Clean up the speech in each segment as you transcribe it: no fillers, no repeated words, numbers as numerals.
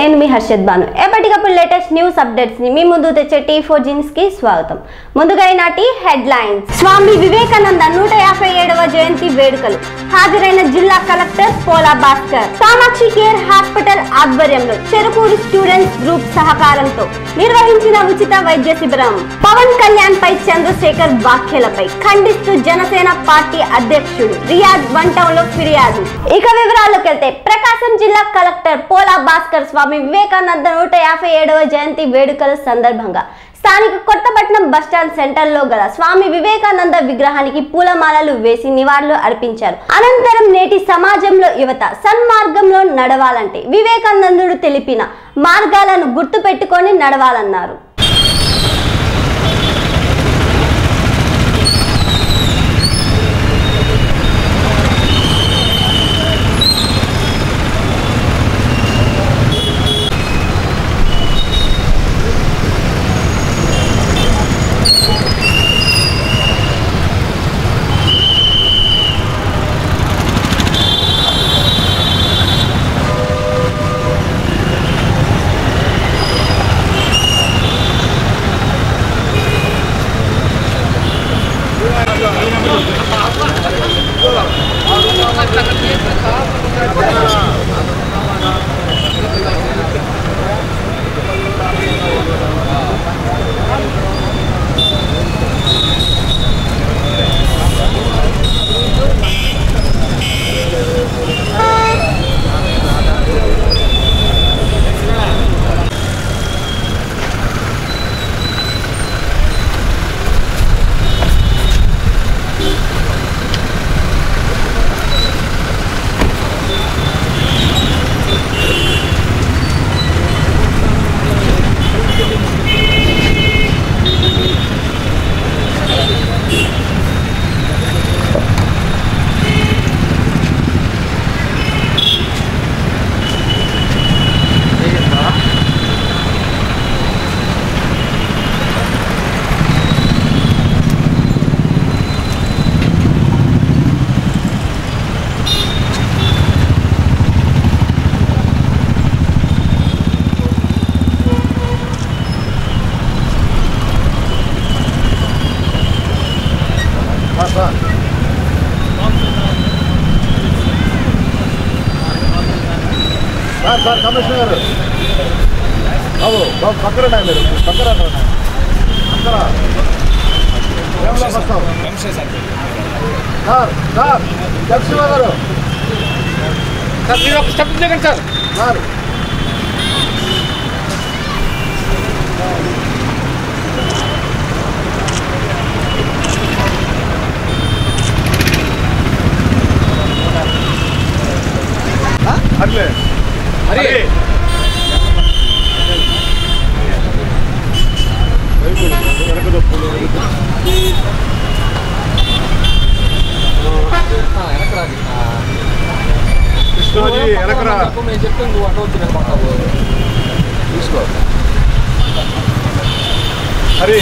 నేను మీ హర్షద్ బాను. ఎప్పటికప్పుడు latest news updates ని మీ ముందు తెచ్చే T4 న్యూస్ కి స్వాగతం. ముందుగా ఈనాటి హెడ్లైన్స్. స్వామి వివేకానంద 157వ జయంతి వేడుకలు. హాజరైన జిల్లా collector Pola Bhaskar. Kamakshi care hospital ఆధ్వర్యంలో చెరుకూరు స్టూడెంట్స్ గ్రూప్ సహకారంతో నిర్వహించిన ఉచిత వైద్య శిబిరం. పవన్ కళ్యాణ్ పై చంద్రశేఖర్ వ్యాఖ్యలపై ఖండిస్తూ జనసేన పార్టీ అధ్యక్షుడు రియాజ్ వన్ టౌన్ లో ఫిర్యాదు. ఇక వివరాల్లోకి వెళ్తే ప్రకాశం జిల్లా కలెక్టర్ పోలా భాస్కర్ స్వామి వివేకానంద 157వ జయంతి వేడుకల సందర్భంగా స్థానిక కొత్తపట్నం బస్టాండ్ సెంటర్ లో గల స్వామి వివేకానంద విగ్రహానికి పూలమాలలు వేసి నివాళులు అర్పించారు. అనంతరం నేటి సమాజంలో యువత సన్మార్గంలో నడవాలంటే వివేకానందుడు తెలిపిన మార్గాలను గుర్తు పెట్టుకొని నడవాలన్నారు. సార్ కమిషనర్ గారు బాబు బాబు పక్కన మీరు పక్కన పక్కన ఏమన్నా వస్తాం సార్ సార్ జగశివ గారు సార్ మీరు ఒక స్టెప్ దిగండి సార్. సార్ అట్లే అరే కృష్ణాజీ వెనకరా నేను చెప్తాను, నువ్వు అటు వచ్చి నిలబడతావు. తీసుకో హరి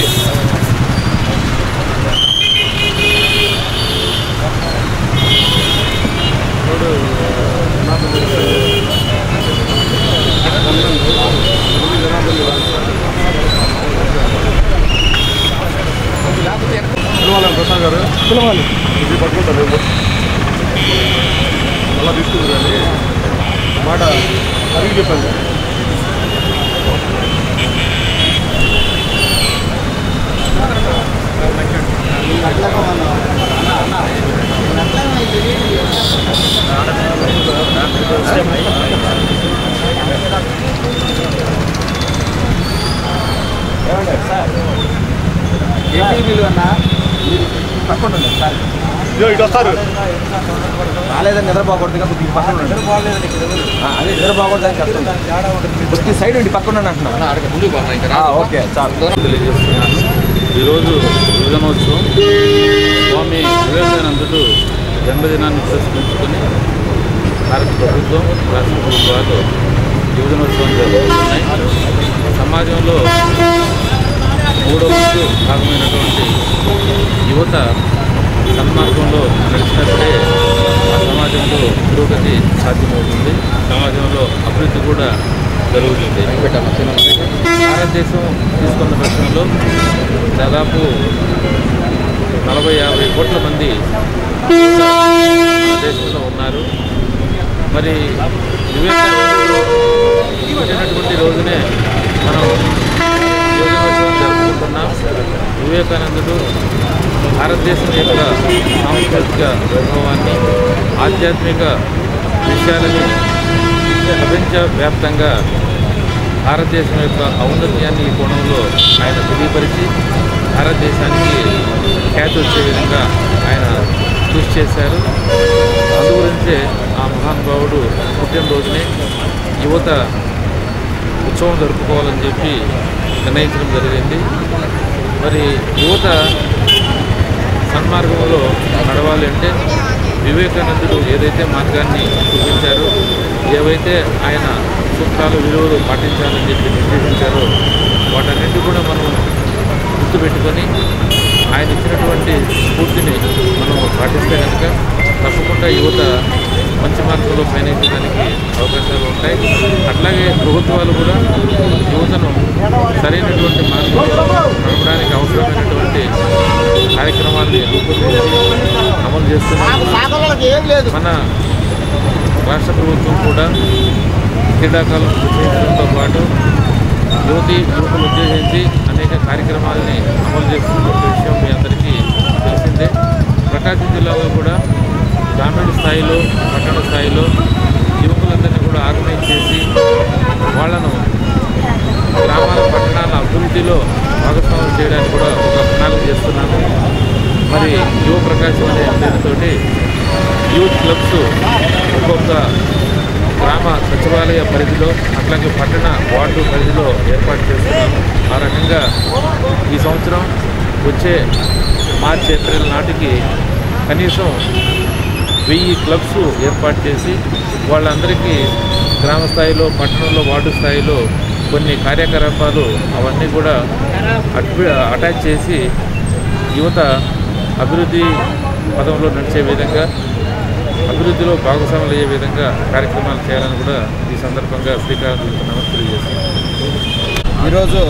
పిలవాలి ప్రసాద్ గారు పిలవాలి ఇది పట్టుకుంటారు అలా తీసుకుంటారు కానీ మాట అడిగి చెప్పండి. ఇటు వస్తారు రాలేదని నిద్రపోకూడదు, పక్కన అదే నిద్రపోకూడదు సైడ్ ఉండి పక్కన అంటున్నా. ఓకే చాలు తెలియజేస్తున్నాను. ఈరోజు యువజనోత్సవం స్వామి వివేకానందుడు జన్మదినాన్ని పురస్కరించుకొని భారత ప్రభుత్వం రాష్ట్ర ప్రభుత్వాలు యువజనోత్సవం జరుగుతున్నాయి. సమాజంలో మూడవ భాగమైనటువంటి యువత సన్మార్గంలో నడిచినప్పుడే ఆ సమాజంలో పురోగతి సాధ్యమవుతుంది. సమాజంలో అభివృద్ధి కూడా జరుగుతుంది. భారతదేశం తీసుకున్న ప్రశ్నలో దాదాపు 40-50 కోట్ల మంది దేశంలో ఉన్నారు. మరి వివేకానందుడు పుట్టినటువంటి రోజునే మనం యువజనోత్సవం జరుపుకుంటున్నాం. వివేకానందుడు భారతదేశం యొక్క సాంస్కృతిక వైభవాన్ని, ఆధ్యాత్మిక విషయాలని ప్రపంచవ్యాప్తంగా భారతదేశం యొక్క ఔన్నత్యాన్ని ఈ కోణంలో ఆయన తెలియపరిచి భారతదేశానికి ఖ్యాతి వచ్చే విధంగా ఆయన కృషి చేశారు. అందుగురించే ఆ మహానుభావుడు పుట్టినరోజునే యువత ఉత్సవం జరుపుకోవాలని చెప్పి నిర్ణయించడం జరిగింది. మరి యువత సన్మార్గంలో నడవాలి అంటే వివేకానందుడు ఏదైతే మార్గాన్ని చూపించారో, ఏవైతే ఆయన సూత్రాలు విలువలు పాటించాలని చెప్పి నిర్దేశించారో వాటన్నింటి కూడా మనం గుర్తుపెట్టుకొని ఆయన ఇచ్చినటువంటి స్ఫూర్తిని మనం పాటిస్తే కనుక తప్పకుండా యువత మంచి మార్గంలో పయనించడానికి అవకాశాలు ఉంటాయి. అట్లాగే ప్రభుత్వాలు కూడా యువతను సరైనటువంటి మార్గంలో నడపడానికి అవసరమైనటువంటి కార్యక్రమాన్ని రూపొందించి అమలు చేస్తున్నారు. మన రాష్ట్ర ప్రభుత్వం కూడా క్రీడాకాలను ప్రోత్సహించడంతో పాటు యువకులు ఉద్దేశించి అనేక కార్యక్రమాలని అమలు చేస్తున్న విషయం మీ అందరికీ తెలిసిందే. ప్రకాశం జిల్లాలో కూడా గ్రామీణ స్థాయిలో, పట్టణ స్థాయిలో యువకులందరినీ కూడా ఆర్గనైజ్ చేసి వాళ్ళను గ్రామాల పట్టణాల అభివృద్ధిలో భాగస్వామ్యం చేయడానికి కూడా ఒక ప్రణాళిక చేస్తున్నాము. మరి యువ ప్రకాశం అనే పేరుతోటి యూత్ క్లబ్స్ ఒక్కొక్క గ్రామ సచివాలయ పరిధిలో, అట్లాగే పట్టణ వార్డు పరిధిలో ఏర్పాటు చేస్తున్నాము. ఆ రకంగా ఈ సంవత్సరం వచ్చే మార్చి, ఏప్రిల్ నాటికి కనీసం 1000 క్లబ్స్ ఏర్పాటు చేసి వాళ్ళందరికీ గ్రామ స్థాయిలో, పట్టణంలో, వార్డు స్థాయిలో కొన్ని కార్యకలాపాలు అవన్నీ కూడా అటాచ్ చేసి యువత అభివృద్ధి పదంలో నడిచే విధంగా, అభివృద్ధిలో భాగస్వాములు అయ్యే విధంగా కార్యక్రమాలు చేయాలని కూడా ఈ సందర్భంగా శ్రీకారం చుడుతున్నామని తెలియజేస్తున్నాం. ఈరోజు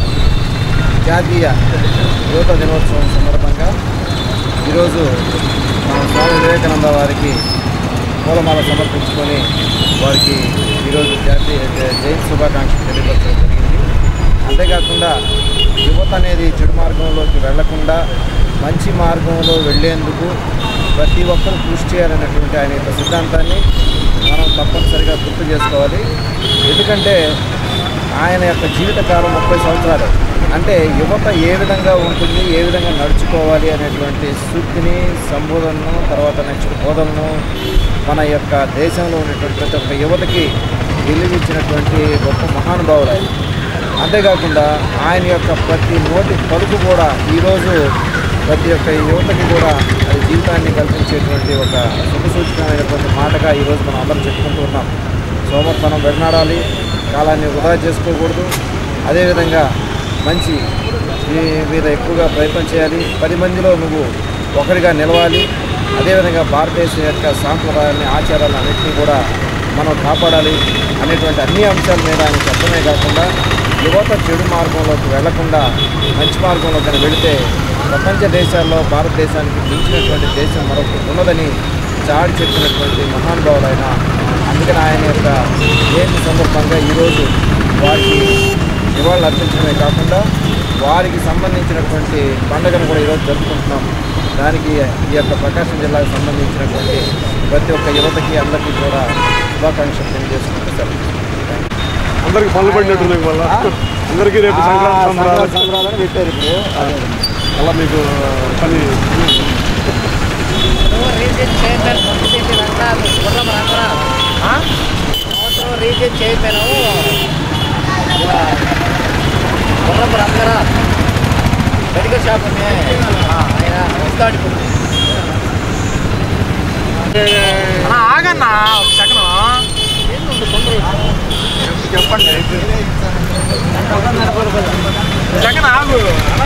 జాతీయ యువత దినోత్సవం సందర్భంగా ఈరోజు మన స్వామి వివేకానంద వారికి పూలమాల సమర్పించుకొని వారికి ఈరోజు జాతీయ జయంతి శుభాకాంక్షలు తెలియపరచడం జరిగింది. అంతేకాకుండా యువత అనేది చెడు మార్గంలోకి వెళ్లకుండా మంచి మార్గంలో వెళ్లేందుకు ప్రతి ఒక్కరూ కృషి చేయాలనేటువంటి ఆయన యొక్క సిద్ధాంతాన్ని మనం తప్పనిసరిగా గుర్తు చేసుకోవాలి. ఎందుకంటే ఆయన యొక్క జీవితకాలం 30 సంవత్సరాలు. అంటే యువత ఏ విధంగా ఉంటుంది, ఏ విధంగా నడుచుకోవాలి అనేటువంటి సూక్తిని, సంబోధనను, తర్వాత నెక్స్ట్ బోధనను మన యొక్క దేశంలో ఉన్నటువంటి ప్రతి ఒక్క యువతకి వెలువిచ్చినటువంటి గొప్ప మహానుభావులు ఆయన. అంతేకాకుండా ఆయన యొక్క ప్రతి నోటి పలుకు కూడా ఈరోజు ప్రతి ఒక్క యువతకి కూడా అది జీవితాన్ని కల్పించేటువంటి ఒక శుభసూచకమైనటువంటి మాటగా ఈరోజు మనం అందరం చెప్పుకుంటూ ఉన్నాం. సోమర్పణం వెడనాడాలి, కాలాన్ని వృధా చేసుకోకూడదు. అదేవిధంగా మంచి మీద ఎక్కువగా ప్రయత్నం చేయాలి. 10 మందిలో నువ్వు ఒకరిగా నిలవాలి. అదేవిధంగా భారతదేశం యొక్క సాంప్రదాయాన్ని, ఆచారాలను అన్నింటినీ కూడా మనం కాపాడాలి అనేటువంటి అన్ని అంశాల మీద ఆయన చెప్పడమే కాకుండా యువత చెడు మార్గంలోకి వెళ్లకుండా మంచి మార్గంలో కానీ వెళితే ప్రపంచ దేశాల్లో భారతదేశానికి మించినటువంటి దేశం మరొకటి ఉన్నదని చాటి చెప్పినటువంటి మహానుభావులు ఆయన. అందుకని ఆయన యొక్క జయంతి సందర్భంగా ఈరోజు వారికి నివాళులు అర్పించడమే కాకుండా వారికి సంబంధించినటువంటి పండుగను కూడా ఈరోజు జరుపుకుంటున్నాం. దానికి ఈ యొక్క ప్రకాశం జిల్లాకు సంబంధించినటువంటి ప్రతి ఒక్క యువతకి అందరికీ కూడా శుభాకాంక్షలు తెలియజేసుకుంటారు. అందరికి పనులు పడినట్టున్నాయి. మళ్ళీ అందరికీ రేపు సంక్రాంతి పెట్టారు. ఇప్పుడు అలా మీకు పని రీజన్ చైర్మన్ రీజన్ చైర్మన్ గుర్రపు రంగరా మెడికల్ షాప్ ఉంది. ఆయన వస్తాడు ఇప్పుడు. ఆగన్నా ఒక సెకండ్ ఏంటంటే తొందర చెప్పండి. సెకండ్ ఆగు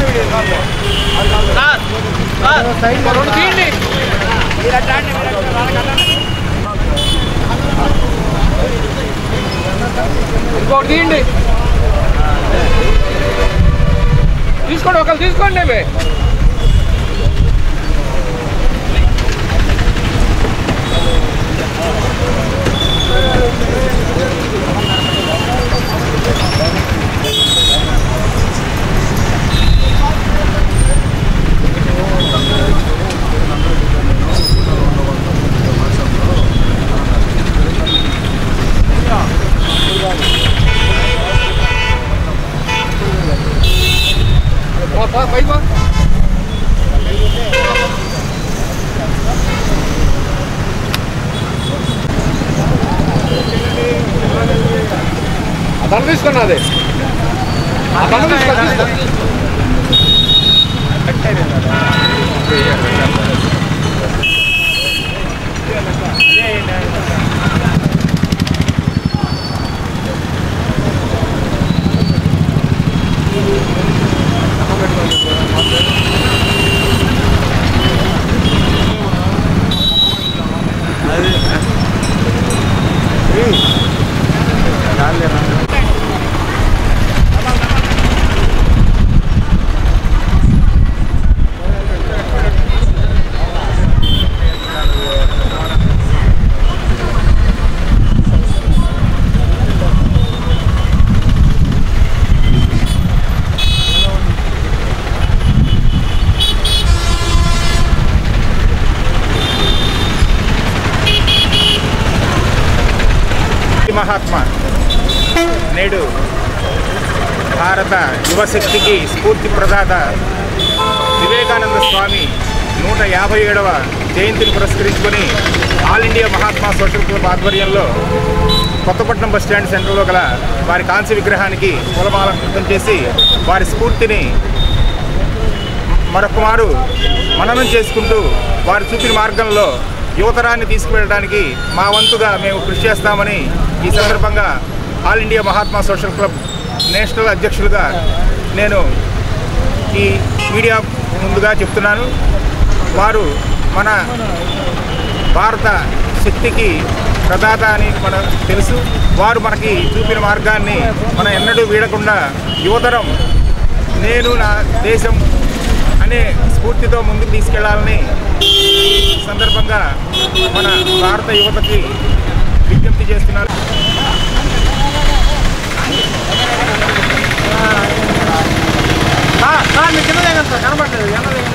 రెండు తీయండి. మీరు అట్లాంటి వాళ్ళకి ఇంకోటి తీయండి, తీసుకోండి, ఒకళ్ళు తీసుకోండి. దండ తీసుకున్నా, అదే దండ తీసుకో. మహాత్మా నేడు భారత యువశక్తికి స్ఫూర్తి ప్రదాత వివేకానంద స్వామి 157వ జయంతిని పురస్కరించుకొని all India Mahatma social club ఆధ్వర్యంలో కొత్తపట్నం బస్టాండ్ సెంటర్లో గల వారి కాంస్య విగ్రహానికి పూలమాలంకృతం చేసి వారి స్ఫూర్తిని మరొకమారు మననం చేసుకుంటూ వారు చూపిన మార్గంలో యువతరాన్ని తీసుకువెళ్ళడానికి మా వంతుగా మేము కృషి చేస్తామని ఈ సందర్భంగా all India Mahatma social club national అధ్యక్షులుగా నేను ఈ మీడియా ముందుగా చెప్తున్నాను. వారు మన భారత శక్తికి ప్రదాత అని మనకు తెలుసు. వారు మనకి చూపిన మార్గాన్ని మనం ఎన్నడూ వీడకుండా యువతరం నేను నా దేశం అనే స్ఫూర్తితో ముందుకు తీసుకెళ్లాలని ఈ సందర్భంగా మన భారత యువతకి విజ్ఞప్తి చేస్తున్నారు. కనబడలేదు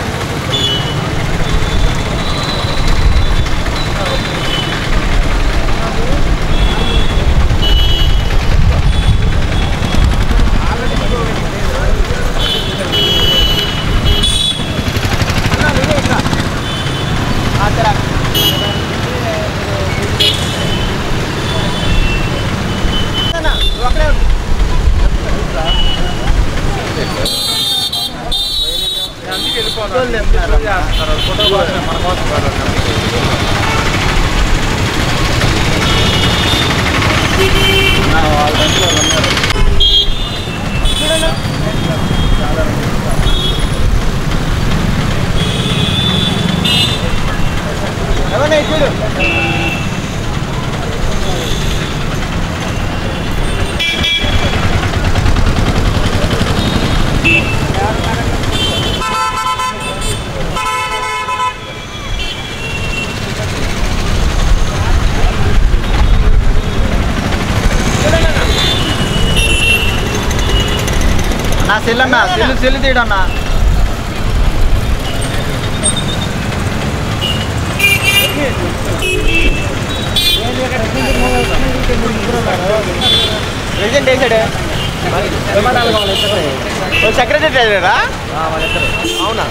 నా సెల్లన్నా సెల్లు తీయడన్నా ప్రెసిడెంట్ వేసాడే సెక్రటరీ అయ్యారా? అవునా?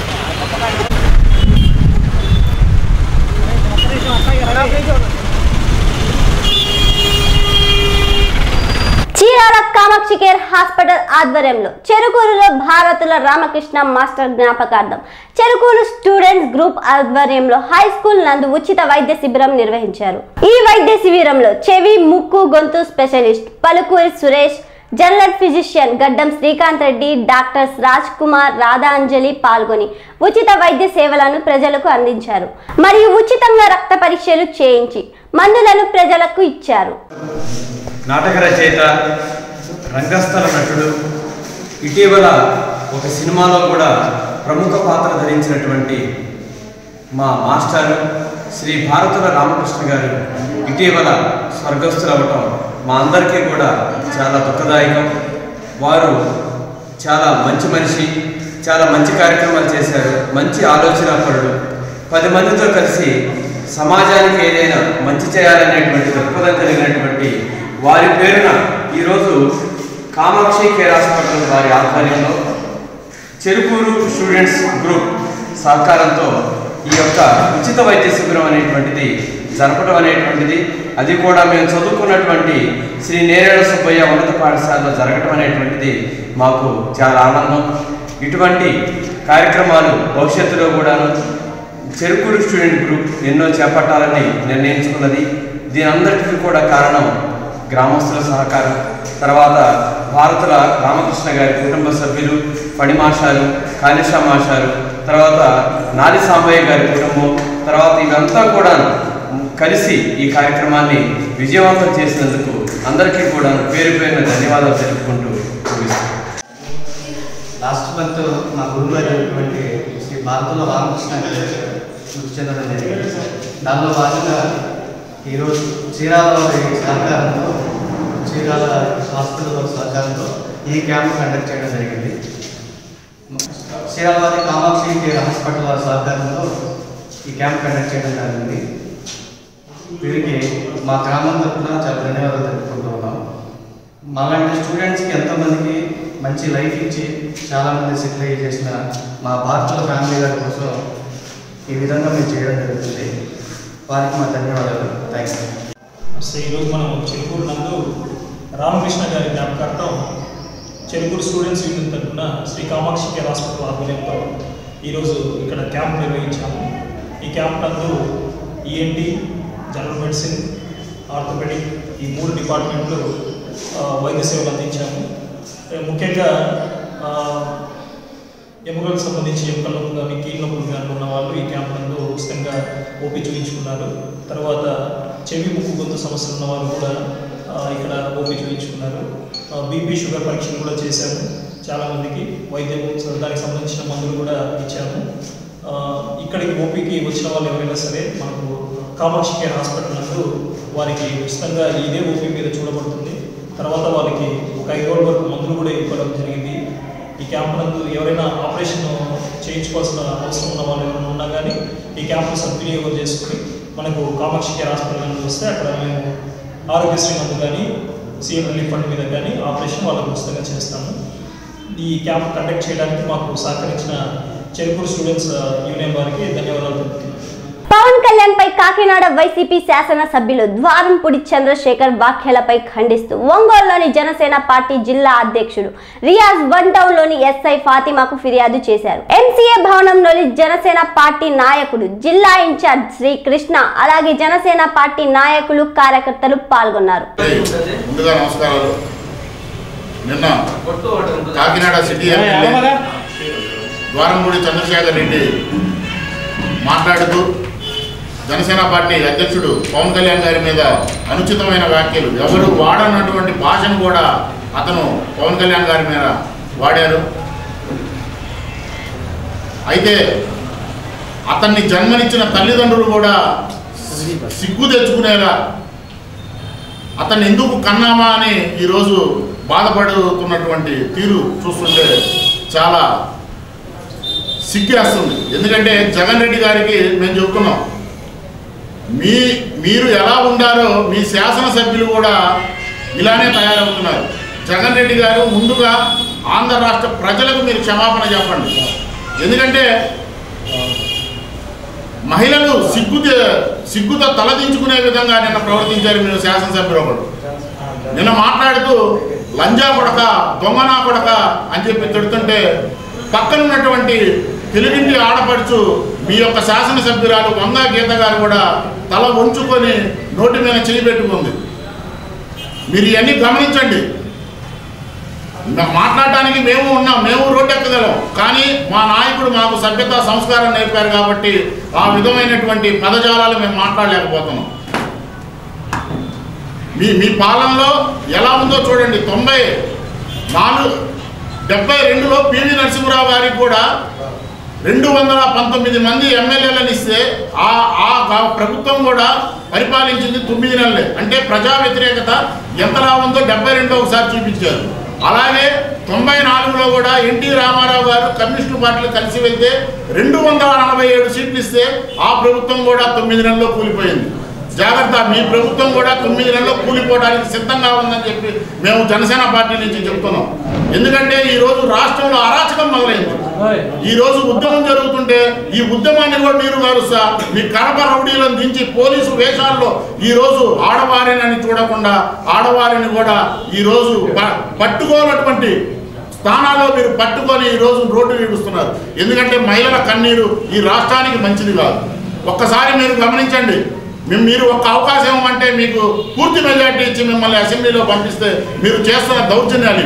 చీరాల కామాక్షి కేర్ హాస్పిటల్ ఆధ్వర్యంలో చెరుకూరులో భారతుల రామకృష్ణ మాస్టర్ జ్ఞాపకార్థం చెరుకూరు స్టూడెంట్స్ గ్రూప్ ఆధ్వర్యంలో హై స్కూల్ నందు ఉచిత వైద్య శిబిరం నిర్వహించారు. ఈ వైద్య శిబిరంలో చెవి, ముక్కు, గొంతు specialist Palukuri Suresh, general physician Gaddam Srikanth Reddy, doctors Raj Kumar, Radha Anjali పాల్గొని ఉచిత వైద్య సేవలను ప్రజలకు అందించారు. మరియు ఉచితంగా రక్త పరీక్షలు చేయించి మందులను ప్రజలకు ఇచ్చారు. నాటక రచయిత, రంగస్థల నటుడు, ఇటీవల ఒక సినిమాలో కూడా ప్రముఖ పాత్ర ధరించినటువంటి మా మాస్టర్ శ్రీ భారతుల రామకృష్ణ గారు ఇటీవల స్వర్గస్థులవ్వటం మా అందరికీ కూడా చాలా దుఃఖదాయకం. వారు చాలా మంచి మనిషి, చాలా మంచి కార్యక్రమాలు చేశారు, మంచి ఆలోచనాపరుడు. 10 మందితో కలిసి సమాజానికి ఏదైనా మంచి చేయాలనేటువంటి దృక్పథం కలిగినటువంటి వారి పేరున ఈరోజు కామాక్షి కేర్ హాస్పిటల్ వారి ఆధ్వర్యంలో చెరుకూరు స్టూడెంట్స్ గ్రూప్ సహకారంతో ఈ యొక్క ఉచిత వైద్య శిబిరం అనేటువంటిది జరపడం అనేటువంటిది, అది కూడా మేము చదువుకున్నటువంటి శ్రీ నేరేళ్ల సుబ్బయ్య ఉన్నత పాఠశాలలో జరగటం అనేటువంటిది మాకు చాలా ఆనందం. ఇటువంటి కార్యక్రమాలు భవిష్యత్తులో కూడాను చెరుకూరు స్టూడెంట్ గ్రూప్ ఎన్నో చేపట్టాలని నిర్ణయించుకున్నది. దీని అందరికీ కూడా కారణం గ్రామస్తుల సహకారం, తర్వాత భారతుల రామకృష్ణ గారి కుటుంబ సభ్యులు, పడిమాషాలు, కాళిషా మాషాలు, తర్వాత నాలి సాంబయ్య గారి కుటుంబం, తర్వాత ఇవంతా కూడా కలిసి ఈ కార్యక్రమాన్ని విజయవంతం చేసినందుకు అందరికీ కూడా పేరు పేరున ధన్యవాదాలు తెలుపుకుంటూ ముగిస్తాను. లాస్ట్ మంత్ మా గురువు అయినటువంటి శ్రీ భారతుల రామకృష్ణ గారు మృతి చెందడం జరిగింది. దానిలో భాగంగా ఈరోజు చీరాల వారి సహకారంతో, చీరాల హాస్పిటల్ వారి సహకారంతో ఈ క్యాంప్ కండక్ట్ చేయడం జరిగింది. చీరాల వారి కామాక్షి కేర్ హాస్పిటల్ వారి సహకారంతో ఈ క్యాంప్ కండక్ట్ చేయడం జరిగింది. వీరికి మా గ్రామం తరఫున చాలా ధన్యవాదాలు తెలుపుకుంటూ ఉన్నాం. మాలాంటి స్టూడెంట్స్కి ఎంతోమందికి మంచి లైఫ్ ఇచ్చి చాలామంది సెటిల్ అయ్యి చేసిన మా భారతుల ఫ్యామిలీ గారి కోసం ఈ విధంగా మేము చేయడం జరుగుతుంది. వారికి మా ధన్యవాదాలు. థ్యాంక్స్. ఈరోజు మనం చెరుకూరు నందు రామకృష్ణ గారి జ్ఞాపకార్థం చెరుకూరు స్టూడెంట్స్ యూనియన్ తరఫున శ్రీ కామాక్షి కేర్ హాస్పిటల్ ఆధ్వర్యంలో ఈరోజు ఇక్కడ క్యాంప్ నిర్వహించాము. ఈ క్యాంప్ నందు ఈఎన్టీ, జనరల్ మెడిసిన్, ఆర్థోపెడిక్ ఈ 3 డిపార్ట్మెంట్లు వైద్య సేవలు అందించాము. ముఖ్యంగా ఎముకలకు సంబంధించి ఎముకల నొప్పులు కానీ కీళ్ళ నొప్పులు కానీ ఉన్న వాళ్ళు ఈ క్యాంప్ నందు ఉచితంగా ఓపీ చూపించుకున్నారు. తర్వాత చెవి, ముక్కు, గొంతు సమస్యలు ఉన్న వాళ్ళు కూడా ఇక్కడ ఓపీ చూపించుకున్నారు. బీపీ, షుగర్ పరీక్షలు కూడా చేశాము. చాలామందికి వైద్యం దానికి సంబంధించిన మందులు కూడా ఇచ్చాము. ఇక్కడికి ఓపీకి వచ్చిన వాళ్ళు ఎవరైనా సరే మనకు కామాక్షి కేర్ హాస్పిటల్ నందు వారికి ఉచితంగా ఇదే ఓపీ మీద చూడబడుతుంది. తర్వాత వాళ్ళకి ఒక 5 రోజుల వరకు మందులు కూడా ఇవ్వడం జరిగింది. ఈ క్యాంప్ నందు ఎవరైనా ఆపరేషన్ చేయించుకోవాల్సిన అవసరం ఉన్న వాళ్ళు ఎవరైనా ఉన్నా కానీ ఈ క్యాంప్ను సద్వినియోగం చేసుకుని మనకు కామాక్షి కేర్ హాస్పిటల్ నందు వస్తే అక్కడ మేము ఆరోగ్యశ్రీ నందు కానీ సీఎం రిలీఫ్ ఫండ్ మీద కానీ ఆపరేషన్ వాళ్ళకు ఉచితంగా చేస్తాము. ఈ క్యాంప్ కండక్ట్ చేయడానికి మాకు సహకరించిన చెరుకూరు స్టూడెంట్స్ యూనియన్ వారికి ధన్యవాదాలు తెలుపుతున్నాను. పవన్ కళ్యాణ్ పై కాకినాడ వైసీపీ శాసనసభ్యులు ద్వారంపూడి చంద్రశేఖర్ వ్యాఖ్యలపై ఖండిస్తూ ఒంగోలులోని జనసేన పార్టీ జిల్లా అధ్యక్షుడు రియాజ్ 1 టౌన్లోని ఎస్ఐ ఫాతిమాకు ఫిర్యాదు చేశారు. ఎంసీఏ భవనంలోని జనసేన పార్టీ నాయకుడు, జిల్లా ఇన్ఛార్జ్ శ్రీ కృష్ణ, అలాగే జనసేన పార్టీ నాయకులు, కార్యకర్తలు పాల్గొన్నారు. ముందుగా నమస్కారాలు. నిన్న కాకినాడ సిటీ ఎమ్మెల్యే ద్వారంపూడి చంద్రశేఖర్ రెడ్డి మాట్లాడుతూ జనసేన పార్టీ అధ్యక్షుడు పవన్ కళ్యాణ్ గారి మీద అనుచితమైన వ్యాఖ్యలు, ఎవరు వాడనటువంటి భాషను కూడా అతను పవన్ కళ్యాణ్ గారి మీద వాడారు. అయితే అతన్ని జన్మనిచ్చిన తల్లిదండ్రులు కూడా సిగ్గు తెచ్చుకునేలా అతన్ని ఎందుకు కన్నామా అని ఈరోజు బాధపడుతున్నటువంటి తీరు చూస్తుంటే చాలా సిగ్గేస్తుంది. ఎందుకంటే జగన్ రెడ్డి గారికి మేము చెప్తున్నాం, మీరు ఎలా ఉండారో మీ శాసనసభ్యులు కూడా ఇలానే తయారవుతున్నారు. జగన్ రెడ్డి గారు ముందుగా ఆంధ్ర రాష్ట్ర ప్రజలకు మీరు క్షమాపణ చెప్పండి. ఎందుకంటే మహిళలు సిగ్గుతో తలదించుకునే విధంగా నిన్న ప్రవర్తించారు మీరు శాసనసభ్యులు ఒకడు. నిన్న మాట్లాడుతూ లంజా కొడక, దొంగనా కొడక అని చెప్పి తిడుతుంటే పక్కనున్నటువంటి తెలుగింటి ఆడపడుచు మీ యొక్క శాసనసభ్యురాలు వంగా గీత గారు కూడా తల వంచుకొని నోటి మీద చేయి పెట్టుకుంది. మీరు ఇవన్నీ గమనించండి. మాట్లాడటానికి మేము ఉన్నాం, మేము రోడ్డు ఎక్కగలం, కానీ మా నాయకుడు మాకు సభ్యత సంస్కారం నేర్పారు కాబట్టి ఆ విధమైనటువంటి పదజాలాలు మేము మాట్లాడలేకపోతున్నాం. మీ పాలనలో ఎలా ఉందో చూడండి. 72లో పివి నరసింహరావు గారికి కూడా 219 మంది ఎమ్మెల్యేలను ఇస్తే ఆ ప్రభుత్వం కూడా పరిపాలించింది 9 నెలలే. అంటే ప్రజా వ్యతిరేకత ఎంతలా ఉందో 72లో ఒకసారి చూపించారు. అలాగే 94లో కూడా ఎన్టీ రామారావు గారు కమ్యూనిస్టు పార్టీలు కలిసి వెళ్తే 247 సీట్లు ఇస్తే ఆ ప్రభుత్వం కూడా 9 నెలల్లో కూలిపోయింది. జాగ్రత్త, మీ ప్రభుత్వం కూడా 9 నెలల్లో కూలిపోవడానికి సిద్ధంగా ఉందని చెప్పి మేము జనసేన పార్టీ నుంచి చెప్తున్నాం. ఎందుకంటే ఈరోజు రాష్ట్రంలో అరాచకం మొదలైంది. ఈరోజు ఉద్యమం జరుగుతుంటే ఈ ఉద్యమాన్ని కూడా నీరు గారుస్తా మీ కడప రౌడీలను దించి పోలీసు వేషాల్లో ఈరోజు ఆడవారిని చూడకుండా ఆడవారిని కూడా ఈరోజు పట్టుకోనటువంటి స్థానాల్లో మీరు పట్టుకొని ఈరోజు రోడ్డు ఈడుస్తున్నారు. ఎందుకంటే మహిళల కన్నీరు ఈ రాష్ట్రానికి మంచిది కాదు. ఒక్కసారి మీరు గమనించండి. మీరు ఒక్క అవకాశం అంటే మీకు పూర్తి మెజార్టీ ఇచ్చి మిమ్మల్ని అసెంబ్లీలో పంపిస్తే మీరు చేస్తున్న దౌర్జన్యాలు.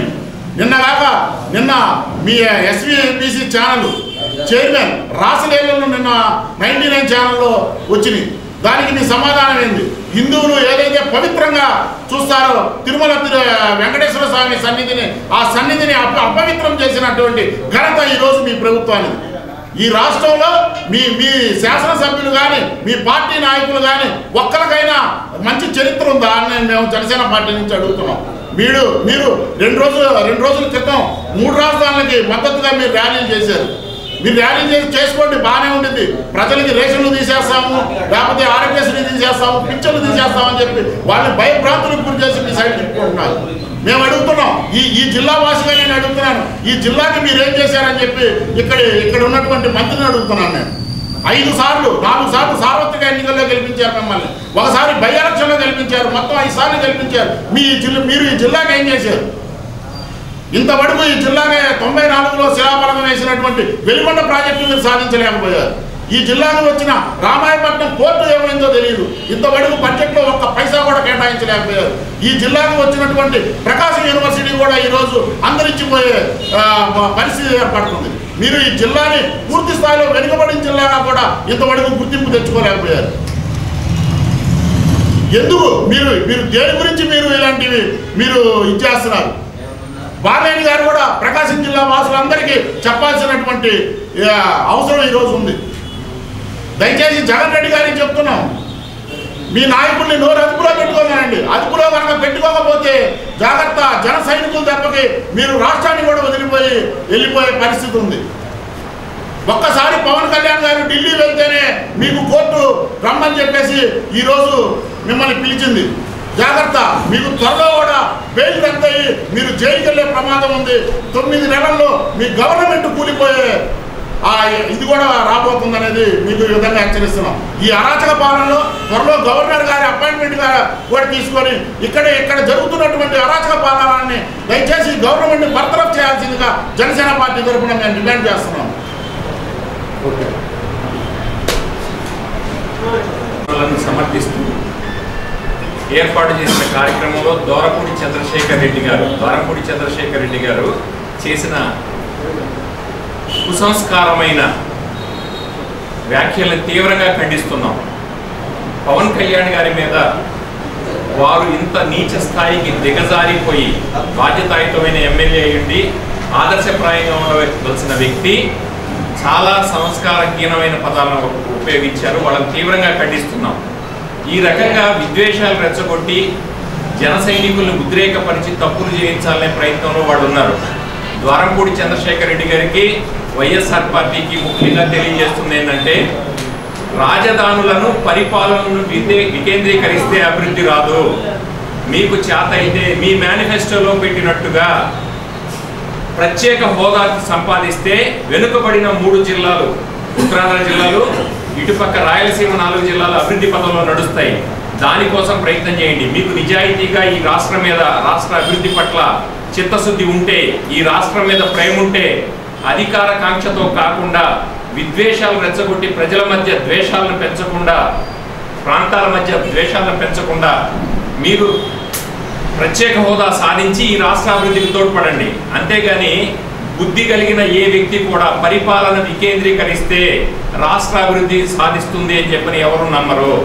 నిన్న మీ SVBC ఛానల్ చైర్మన్ రాసలేళ్లను నిన్న 99 ఛానల్లో వచ్చినాయి. దానికి మీ సమాధానం ఏంది? హిందువులు ఏదైతే పవిత్రంగా చూస్తారో తిరుమల వెంకటేశ్వర స్వామి సన్నిధిని, ఆ సన్నిధిని అపవిత్రం చేసినటువంటి ఘనత ఈరోజు మీ ప్రభుత్వానికి. ఈ రాష్ట్రంలో మీ శాసనసభ్యులు కానీ మీ పార్టీ నాయకులు కానీ ఒక్కరికైనా మంచి చరిత్ర ఉందా అని మేము జనసేన పార్టీ నుంచి అడుగుతున్నాం. మీరు 2 రోజుల క్రితం 3 రాజధానులకి మద్దతుగా మీరు ర్యాలీలు చేశారు. మీరు ర్యాలీ చేసుకోండి, బాగానే ఉంటుంది. ప్రజలకి రేషన్లు తీసేస్తాము, లేకపోతే ఆరోగ్యశ్రీ తీసేస్తాము, పింఛన్లు తీసేస్తామని చెప్పి వాళ్ళని భయభ్రాంతులకు గురి చేసి మీ సైడ్ తిప్పుకుంటున్నారు. మేము అడుగుతున్నాం, ఈ జిల్లా వాసిగా నేను అడుగుతున్నాను, ఈ జిల్లాకి మీరు ఏం చేశారని చెప్పి ఇక్కడ ఉన్నటువంటి మంత్రిని అడుగుతున్నాను. నేను 4 సార్లు సార్వత్రిక ఎన్నికల్లో గెలిపించారు మిమ్మల్ని, ఒకసారి బై ఎలక్షన్లో గెలిపించారు, మొత్తం 5 సార్లు గెలిపించారు. మీరు ఈ జిల్లాకి ఏం చేశారు? ఇంతవరకు ఈ జిల్లాకి 94లో శిలాఫలకం వేసినటువంటి వెలిగొండ ప్రాజెక్టు మీరు సాధించలేకపోయారు. ఈ జిల్లాకు వచ్చిన రామాయపట్నం పోర్టు ఏమైందో తెలియదు. ఇంతవరకు బడ్జెట్లో ఒక్క పైసా కూడా కేటాయించలేకపోయారు. ఈ జిల్లాకు వచ్చినటువంటి ప్రకాశం యూనివర్సిటీ కూడా ఈరోజు అంతరించిపోయే పరిస్థితి ఏర్పడుతుంది. మీరు ఈ జిల్లాని పూర్తి స్థాయిలో వెనుకబడిన జిల్లాగా కూడా ఇంతవరకు గుర్తింపు తెచ్చుకోలేకపోయారు. ఎందుకు మీరు దేని గురించి మీరు ఇలాంటివి మీరు ఇచ్చేస్తున్నారు? బాలేని గారు కూడా ప్రకాశం జిల్లా వాసులందరికీ చెప్పాల్సినటువంటి అవసరం ఈరోజు ఉంది. దయచేసి జగన్ రెడ్డి గారికి చెప్తున్నాం, మీ నాయకుల్ని నోరు అదుపులో పెట్టుకోమనండి. అదుపులో కనుక పెట్టుకోకపోతే జాగ్రత్త, జన సైనికుల దెబ్బకి మీరు రాష్ట్రాన్ని కూడా వెళ్ళిపోయే పరిస్థితి ఉంది. ఒక్కసారి పవన్ కళ్యాణ్ గారు ఢిల్లీ వెళ్తేనే మీకు కోర్టు రమ్మని చెప్పేసి ఈరోజు మిమ్మల్ని పిలిచింది. జాగ్రత్త, మీకు త్వరలో కూడా బెయిల్ రద్దయి మీరు జైలుకి వెళ్ళే ప్రమాదం ఉంది. 9 నెలల్లో మీ గవర్నమెంట్ కూలిపోయే ఇది కూడా రాబోతుంది అనేది మీకు ఈ విధంగా హెచ్చరిస్తున్నాం. ఈ అరాచక పాలనలో త్వరలో గవర్నర్ గారి అపాయింట్మెంట్ కూడా తీసుకొని ఇక్కడ జరుగుతున్నటువంటి అరాచక పాలనని దయచేసి గవర్నమెంట్ని బర్తరఫ్ చేయాల్సిందిగా జనసేన పార్టీ తరఫున మేము డిమాండ్ చేస్తున్నాం. సమర్థిస్తూ ఏర్పాటు చేసిన కార్యక్రమంలో దోరపూడి చంద్రశేఖర్ రెడ్డి గారు చేసిన కుసంస్కారమైన వ్యాఖ్యలను తీవ్రంగా ఖండిస్తున్నాం. పవన్ కళ్యాణ్ గారి మీద వారు ఇంత నీచ స్థాయికి దిగజారిపోయి బాధ్యతాయుతమైన ఎమ్మెల్యే అయ్యుండి ఆదర్శప్రాయంగా ఉండవలసిన వ్యక్తి చాలా సంస్కారహీనమైన పదాలను ఉపయోగించారు. వాళ్ళని తీవ్రంగా ఖండిస్తున్నాం. ఈ రకంగా విద్వేషాలు రెచ్చగొట్టి జన సైనికులను ఉద్రేకపరిచి తప్పులు చేయించాలనే ప్రయత్నంలో వాళ్ళు ఉన్నారు. ద్వారంపూడి చంద్రశేఖర్ రెడ్డి గారికి వైఎస్ఆర్ పార్టీకి ముఖ్యంగా తెలియజేస్తుంది ఏంటంటే, రాజధానులను పరిపాలనను వికేంద్రీకరిస్తే అభివృద్ధి రాదు. మీకు చేత అయితే మీ మేనిఫెస్టోలో పెట్టినట్టుగా ప్రత్యేక హోదా సంపాదిస్తే వెనుకబడిన 3 జిల్లాలు, ఉత్తరాంధ్ర జిల్లాలు, ఇటుపక్క రాయలసీమ 4 జిల్లాలు అభివృద్ధి పథంలో నడుస్తాయి. దానికోసం ప్రయత్నం చేయండి. మీకు నిజాయితీగా ఈ రాష్ట్రం మీద, రాష్ట్ర అభివృద్ధి పట్ల చిత్తశుద్ధి ఉంటే, ఈ రాష్ట్రం మీద ప్రేమ ఉంటే, అధికార కాంక్షతో కాకుండా విద్వేషాలు రెచ్చగొట్టి ప్రజల మధ్య ద్వేషాలను పెంచకుండా, ప్రాంతాల మధ్య ద్వేషాలను పెంచకుండా మీరు ప్రత్యేక హోదా సాధించి ఈ రాష్ట్ర అభివృద్ధికి తోడ్పడండి. అంతేగాని బుద్ధి కలిగిన ఏ వ్యక్తి కూడా పరిపాలన వికేంద్రీకరిస్తే రాష్ట్ర అభివృద్ధి సాధిస్తుంది అని చెప్పని ఎవరు నమ్మరు.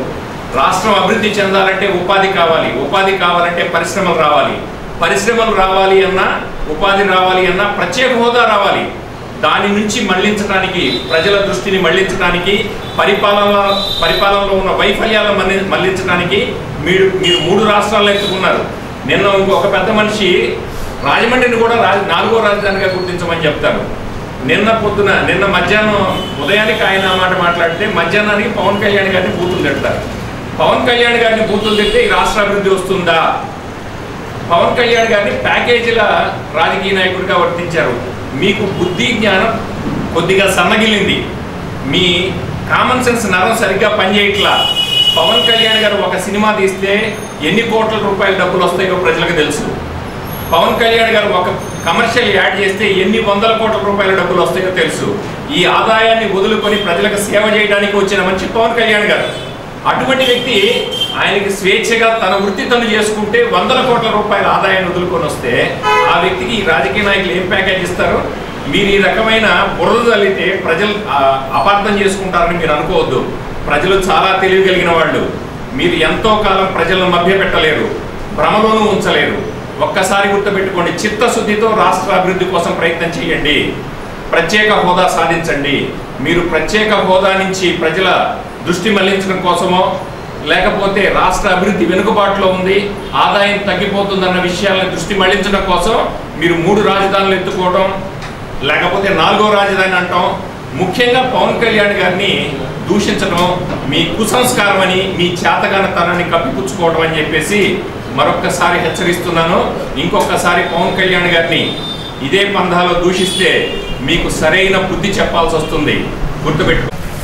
రాష్ట్రం అభివృద్ధి చెందాలంటే ఉపాధి కావాలి, ఉపాధి కావాలంటే పరిశ్రమలు రావాలి, పరిశ్రమలు రావాలి అన్నా ఉపాధి రావాలి అన్నా ప్రత్యేక హోదా రావాలి. దాని నుంచి మళ్లించడానికి, ప్రజల దృష్టిని మళ్లించడానికి, పరిపాలనలో ఉన్న వైఫల్యాలను మళ్లించడానికి మీరు 3 రాష్ట్రాల్లో ఎత్తుకున్నారు. నిన్న ఇంకొక పెద్ద మనిషి రాజమండ్రిని కూడా 4వ రాజధానిగా గుర్తించమని చెప్తారు. నిన్న మధ్యాహ్నం ఉదయానికి ఆయన మాట మాట్లాడితే మధ్యాహ్నానికి పవన్ కళ్యాణ్ గారిని బూతులు తిడతారు. పవన్ కళ్యాణ్ గారిని బూతులు తిడితే ఈ రాష్ట్ర అభివృద్ధి వస్తుందా? పవన్ కళ్యాణ్ గారిని ప్యాకేజీల రాజకీయ నాయకుడిగా వర్తించారు. మీకు బుద్ధి జ్ఞానం కొద్దిగా సన్నగిలింది, మీ కామన్ సెన్స్ నరం సరిగ్గా పనిచేయట్లా. పవన్ కళ్యాణ్ గారు ఒక సినిమా తీస్తే ఎన్ని కోట్ల రూపాయల డబ్బులు వస్తాయో ప్రజలకు తెలుసు. పవన్ కళ్యాణ్ గారు ఒక కమర్షియల్ యాడ్ చేస్తే ఎన్ని వందల కోట్ల రూపాయల డబ్బులు వస్తాయో తెలుసు. ఈ ఆదాయాన్ని వదులుకొని ప్రజలకు సేవ చేయడానికి వచ్చిన మంచి పవన్ కళ్యాణ్ గారు. అటువంటి వ్యక్తి ఆయనకి స్వేచ్ఛగా తన వృత్తి తను చేసుకుంటే వందల కోట్ల రూపాయల ఆదాయాన్ని వదులుకొని వస్తే ఆ వ్యక్తికి ఈ రాజకీయ నాయకులు ఏం ప్యాకేజ్ ఇస్తారు? మీరు ఈ రకమైన బురద తల్లితే ప్రజలు అపార్థం చేసుకుంటారని మీరు అనుకోవద్దు. ప్రజలు చాలా తెలివి కలిగిన వాళ్ళు. మీరు ఎంతో కాలం ప్రజలను మభ్యపెట్టలేరు, భ్రమలోనూ ఉంచలేరు. ఒక్కసారి గుర్తుపెట్టుకోండి, చిత్తశుద్ధితో రాష్ట్ర అభివృద్ధి కోసం ప్రయత్నం చేయండి, ప్రత్యేక హోదా సాధించండి. మీరు ప్రత్యేక హోదా నుంచి ప్రజల దృష్టి మళ్లించడం కోసమో లేకపోతే రాష్ట్ర అభివృద్ధి వెనుకబాటులో ఉంది, ఆదాయం తగ్గిపోతుందన్న విషయాలను దృష్టి మళ్లించడం కోసం మీరు 3 రాజధానులు ఎత్తుకోవడం, లేకపోతే 4వ రాజధాని అంటాం, ముఖ్యంగా పవన్ కళ్యాణ్ గారిని దూషించడం మీ కుసంస్కారం అని, మీ చేతగానతనాన్ని కప్పిపుచ్చుకోవడం అని చెప్పేసి మరొక్కసారి హెచ్చరిస్తున్నాను. ఇంకొకసారి పవన్ కళ్యాణ్ గారిని ఇదే పంధాలో దూషిస్తే మీకు సరైన బుద్ధి చెప్పాల్సి వస్తుంది, గుర్తుపెట్టు.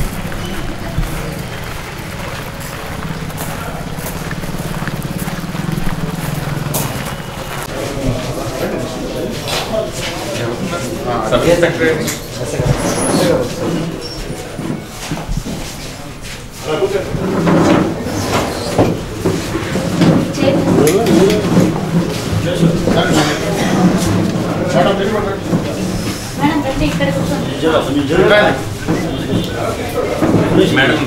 మేడం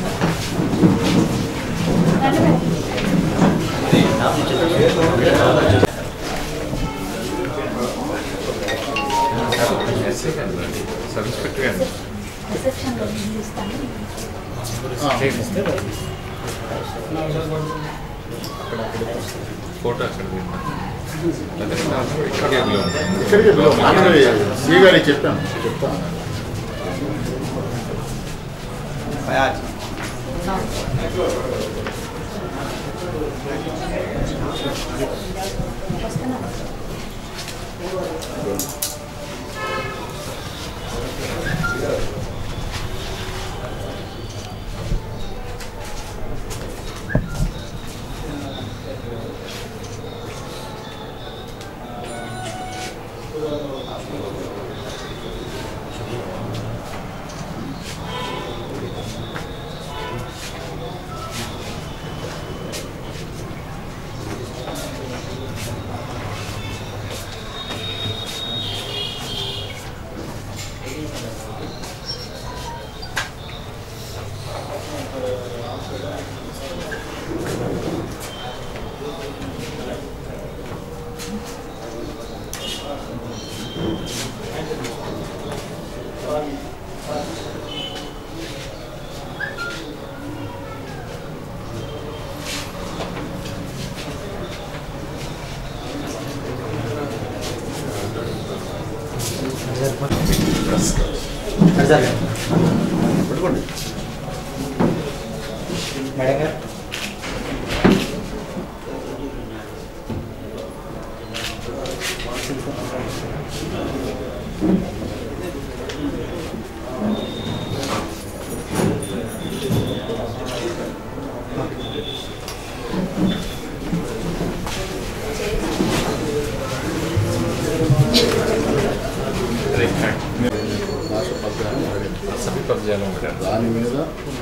ఫోటో ఇక్కడికి చెప్పాను. పట్టుకోండి మేడం గారు. దాని మీద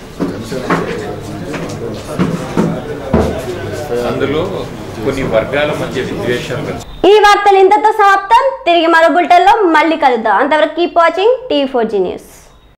అందులో కొన్ని వర్గాల మధ్య విద్వేషాలు. ఈ వార్తలు ఇంతతో సమాప్తం. తిరిగి మరో బులెటిన్లో మళ్ళీ కలుద్దాం. అంతవరకు కీప్ వాచింగ్ టీవీ4G న్యూస్.